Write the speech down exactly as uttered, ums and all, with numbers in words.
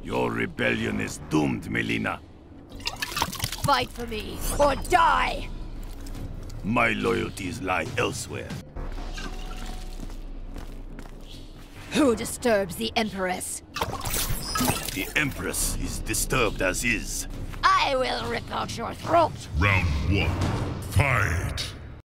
Your rebellion is doomed, Mileena. Fight for me, or die! My loyalties lie elsewhere. Who disturbs the Empress? The Empress is disturbed as is. I will rip out your throat! Round one. Fight!